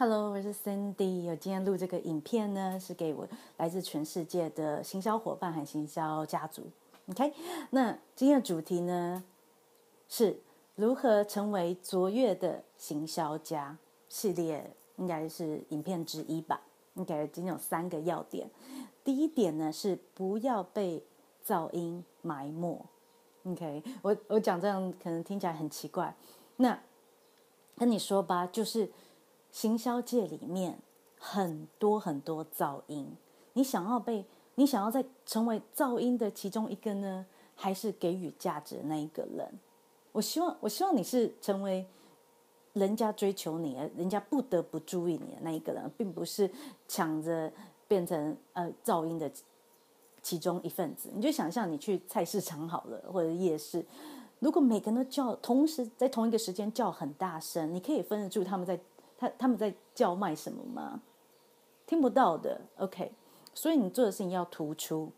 Hello，我是 Cindy。我今天录这个影片呢，是给我来自全世界的行销伙伴和行销家族。OK，那今天的主题呢是如何成为卓越的行销家系列，应该是影片之一吧。OK，今天有3个要点。第一点呢是不要被噪音埋没。OK，我讲这样可能听起来很奇怪，那跟你说吧，就是行销界里面很多噪音，你想要再成为噪音的其中一个呢，还是给予价值的那一个人？我希望你是成为人家追求你，人家不得不注意你的那一个人，并不是抢着变成噪音的其中一份子。你就想象你去菜市场好了，或者夜市，如果每个人都叫，同时在同一个时间叫很大声，你可以分得出他们在叫卖什么吗？听不到的。 OK， 所以你做的事情要突出。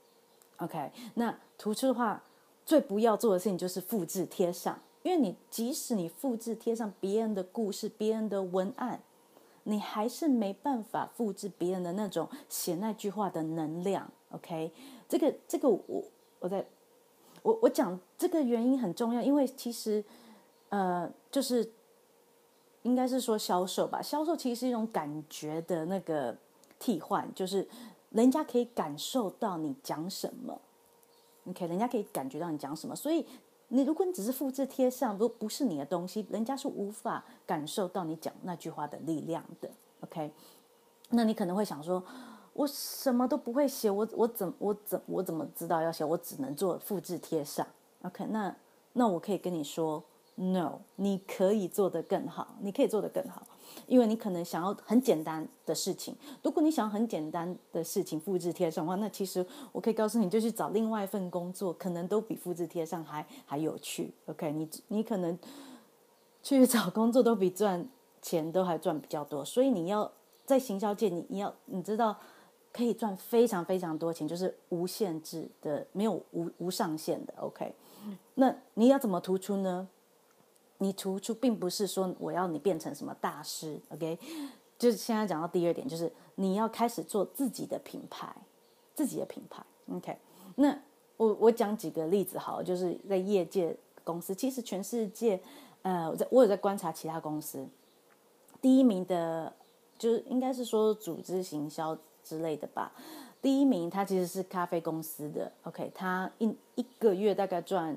OK， 那突出的话，最不要做的事情就是复制贴上，因为即使你复制贴上别人的故事、别人的文案，你还是没办法复制别人的那种写那句话的能量。 OK， 这个我讲这个原因很重要，因为其实就是应该是说销售吧，销售其实是一种感觉的那个替换，就是人家可以感受到你讲什么。 OK， 人家可以感觉到你讲什么，所以如果你只是复制贴上，不是你的东西，人家是无法感受到你讲那句话的力量的。 OK， 那你可能会想说，我什么都不会写，我怎么知道要写？我只能做复制贴上。 OK， 那我可以跟你说 No， 你可以做得更好，你可以做得更好，因为你可能想要很简单的事情。如果你想要很简单的事情复制贴上的话，那其实我可以告诉你，就去找另外一份工作，可能都比复制贴上还有趣。 OK， 你可能去找工作都比赚钱都还赚比较多，所以你要在行销界，你知道可以赚非常非常多钱，就是无限制的，没有无上限的。 OK， 那你要怎么突出呢？你突出并不是说我要你变成什么大师。 OK， 就是现在讲到第2点，就是你要开始做自己的品牌。OK， 那我讲几个例子好了，就是在业界公司，其实全世界我有在观察其他公司，第一名的就是应该是说组织行销之类的吧。第一名他其实是咖啡公司的。 OK， 他一个月大概赚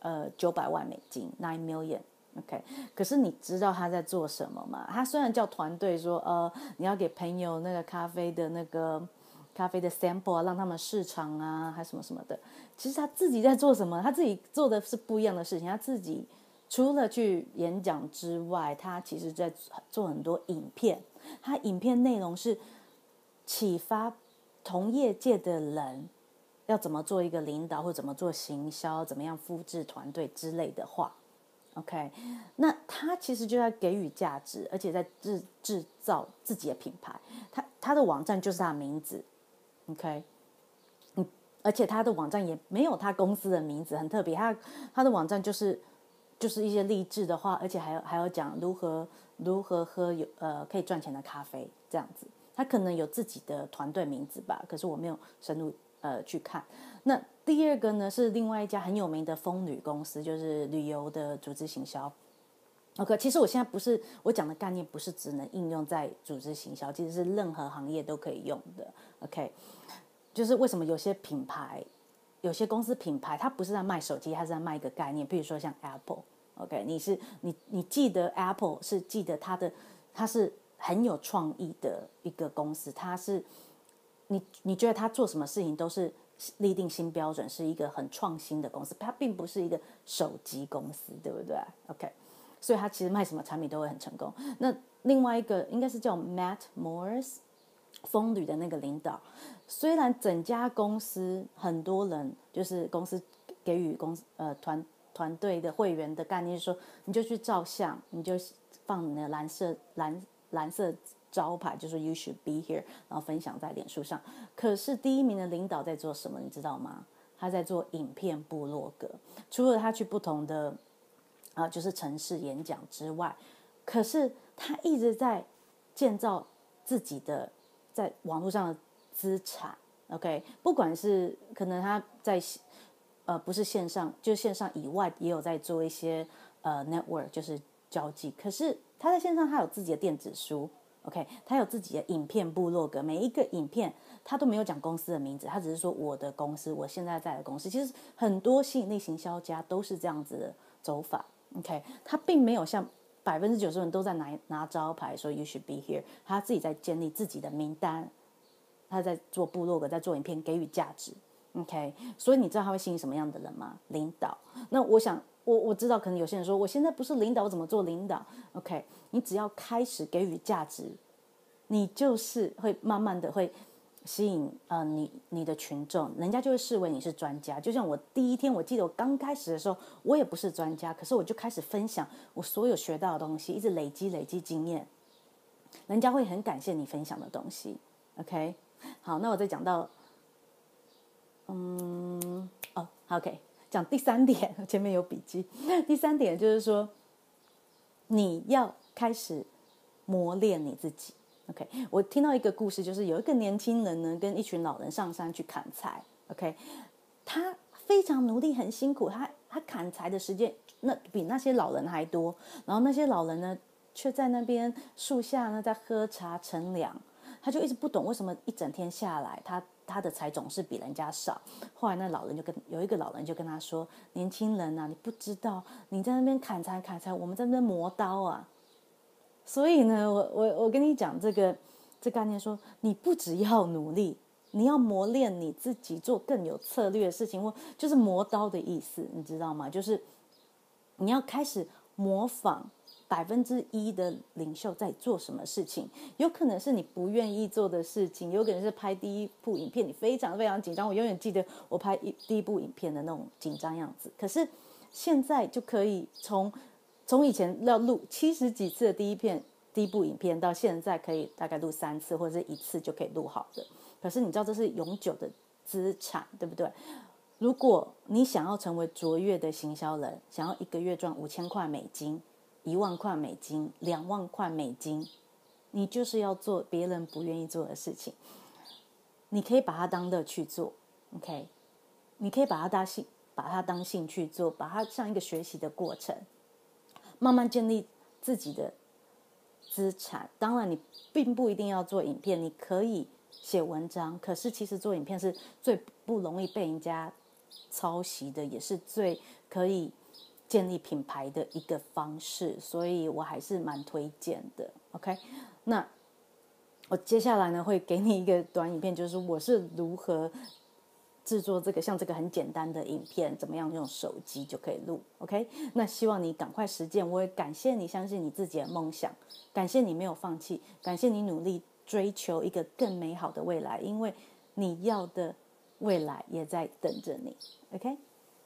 900万美金，9 million。 OK， 可是你知道他在做什么吗？他虽然叫团队说你要给朋友那个咖啡的 sample 啊，让他们试尝啊，还什么什么的，其实他自己在做什么？他自己做的是不一样的事情。他自己除了去演讲之外，他其实在做很多影片。他影片内容是启发同业界的人要怎么做一个领导，或怎么做行销，怎么样复制团队之类的话。 OK， 那他其实就在给予价值，而且在制造自己的品牌。他的网站就是他的名字。 OK， 而且他的网站也没有他公司的名字，很特别。他的网站就是一些励志的话，而且还有讲如何喝可以赚钱的咖啡这样子。他可能有自己的团队名字吧，可是我没有深入去看。那第2个呢是另外一家很有名的风旅公司，就是旅游的组织行销。OK， 其实我现在我讲的概念不是只能应用在组织行销，其实是任何行业都可以用的。 OK， 就是为什么有些公司品牌它不是在卖手机，它是在卖一个概念。比如说像 Apple。 OK， 你记得 Apple 是记得它是很有创意的一个公司，你觉得他做什么事情都是立定新标准，是一个很创新的公司，它并不是一个手机公司，对不对？ OK， 所以它其实卖什么产品都会很成功。那另外一个应该是叫 Matt Morris， 风旅的那个领导，虽然整家公司很多人，就是公司给予团队的会员的概念是说，你就去照相，你就放你的蓝色招牌，就是 You should be here， 然后分享在脸书上。可是第1名的领导在做什么，你知道吗？他在做影片部落格。除了他去不同的就是城市演讲之外，可是他一直在建造自己的在网络上的资产。OK， 不管是可能他在不是线上，就线上以外也有在做一些network， 就是交际。可是他在线上，他有自己的电子书 ，OK， 他有自己的影片部落格，每一个影片他都没有讲公司的名字，他只是说我的公司，我现在在的公司。其实很多吸引力行销家都是这样子的走法 ，OK， 他并没有像90%人都在拿招牌说 you should be here， 他自己在建立自己的名单，他在做部落格，在做影片，给予价值。OK， 所以你知道他会吸引什么样的人吗？领导。那我想，我知道，可能有些人说，我现在不是领导，我怎么做领导 ？OK， 你只要开始给予价值，你就是会慢慢的会吸引你的群众，人家就会视为你是专家。就像我第一天，我记得我刚开始的时候，我也不是专家，可是我就开始分享我所有学到的东西，一直累积经验，人家会很感谢你分享的东西。OK， 好，那我再讲到。OK， 讲第3点，前面有笔记。第3点就是说，你要开始磨练你自己。OK， 我听到一个故事，就是有一个年轻人呢，跟一群老人上山去砍柴。OK， 他非常努力，很辛苦，他砍柴的时间比那些老人还多。然后那些老人呢，却在那边树下呢，在喝茶乘凉。他就一直不懂为什么一整天下来，他的柴总是比人家少。后来那老人有一个老人就跟他说：“年轻人啊，你不知道，你在那边砍柴，我们在那边磨刀啊。”所以呢，我跟你讲这概念说，你不只要努力，你要磨练你自己，做更有策略的事情，或就是磨刀的意思，你知道吗？就是你要开始模仿1%的领袖在做什么事情，有可能是你不愿意做的事情，有可能是拍第一部影片你非常非常紧张。我永远记得我拍第一部影片的那种紧张样子。可是现在就可以从以前要录70几次的第一部影片，到现在可以大概录3次或者是1次就可以录好的。可是你知道这是永久的资产，对不对？如果你想要成为卓越的行销人，想要1个月赚5000块美金、1万块美金、2万块美金，你就是要做别人不愿意做的事情。你可以把它当乐趣做 ，OK？ 你可以把它当兴趣做，把它像一个学习的过程，慢慢建立自己的资产。当然，你并不一定要做影片，你可以写文章。可是，其实做影片是最不容易被人家抄袭的，也是最可以建立品牌的一个方式，所以我还是蛮推荐的。OK， 那我接下来呢会给你一个短影片，就是我是如何制作像这个很简单的影片，怎么样用手机就可以录 OK， 那希望你赶快实践。我也感谢你相信你自己的梦想，感谢你没有放弃，感谢你努力追求一个更美好的未来，因为你要的未来也在等着你 OK。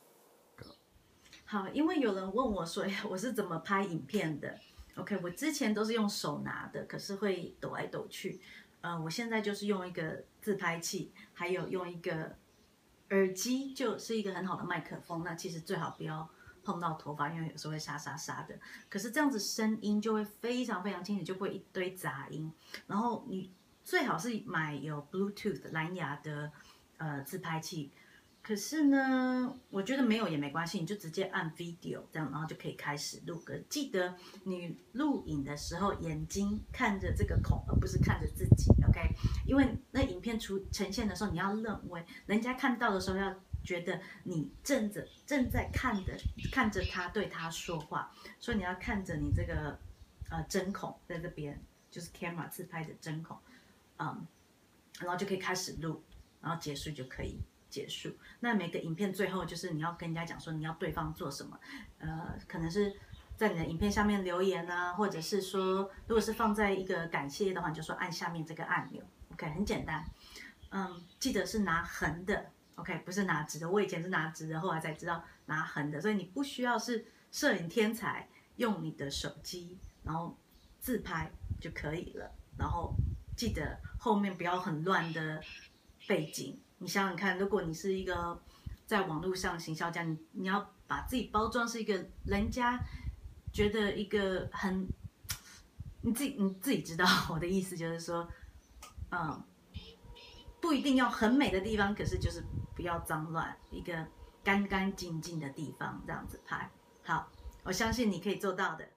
好，因为有人问我说我是怎么拍影片的 OK， 我之前都是用手拿的，可是会抖来抖去。我现在就是用一个自拍器，还有用一个耳机，就是一个很好的麦克风。那其实最好不要碰到头发，因为有时候会沙沙沙的。可是这样子声音就会非常非常清楚，就不会一堆杂音。然后你最好是买有 Bluetooth 蓝牙的自拍器。可是呢，我觉得没有也没关系，你就直接按 video 这样，然后就可以开始录。可记得你录影的时候，眼睛看着这个孔，而不是看着自己 ，OK？ 因为那影片呈现的时候，你要认为人家看到的时候要觉得你正在看着他对他说话，所以你要看着你这个针孔在这边，就是 camera 自拍的针孔，然后就可以开始录，然后结束就可以结束。那每个影片最后就是你要跟人家讲说你要对方做什么，可能是在你的影片下面留言啊，或者是说如果是放在一个感谢的话，你就说按下面这个按钮 ，OK， 很简单。记得是拿横的 ，OK， 不是拿直的。我以前是拿直的，后来才知道拿横的，所以你不需要是摄影天才，用你的手机然后自拍就可以了。然后记得后面不要很乱的背景。你想想看，如果你是一个在网络上行销家，你要把自己包装是一个人家觉得一个很你自己知道我的意思就是说，不一定要很美的地方，可是就是不要脏乱，一个干干净净的地方这样子拍。好，我相信你可以做到的。